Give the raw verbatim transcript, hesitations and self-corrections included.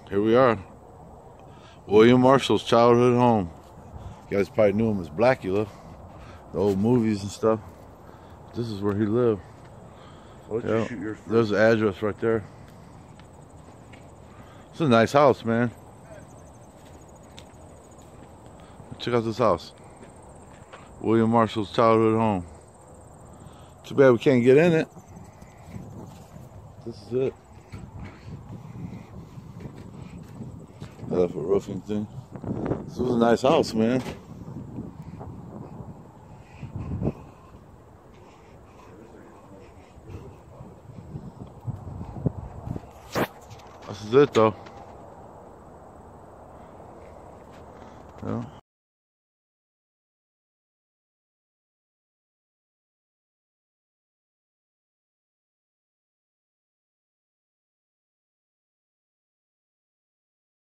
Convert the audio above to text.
Here we are. William Marshall's childhood home. You guys probably knew him as Blacula, the old movies and stuff. This is where he lived. Why don't Yeah. you shoot yours first? There's the address right there. It's a nice house, man. Check out this house. William Marshall's childhood home. Too bad we can't get in it. This is it. I left a roofing thing. This was a nice house, man. This is it, though.